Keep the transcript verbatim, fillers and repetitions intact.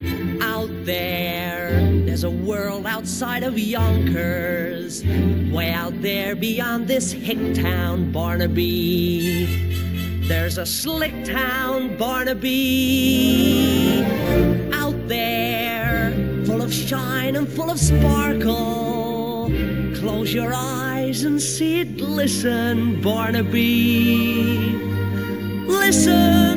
Out there, there's a world outside of Yonkers, way out there beyond this hick town, Barnaby. There's a slick town, Barnaby. Out there, full of shine and full of sparkle. Close your eyes and see it glisten, Barnaby. Listen.